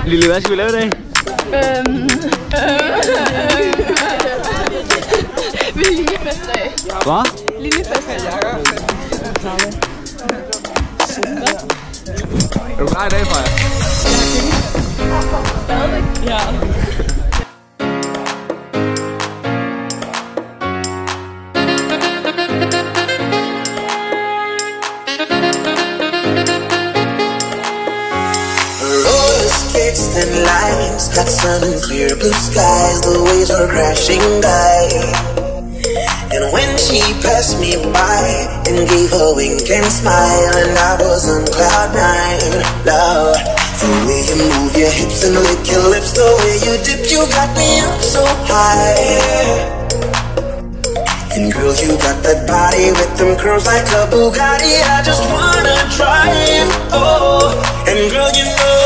Lille, hvad skal vi lave i dag? Linjefestdag. Hvad? Linjefestdag. Er du klar i dag, Freja? Stadigvæk? Ja. And lines, hot sun and clear blue skies, the waves were crashing by. And when she passed me by and gave a wink and smile, and I was on cloud nine, love. The way you move your hips and lick your lips, the way you dip, you got me up so high. And girl, you got that body with them curls like a Bugatti, I just wanna try it, oh. And girl, you know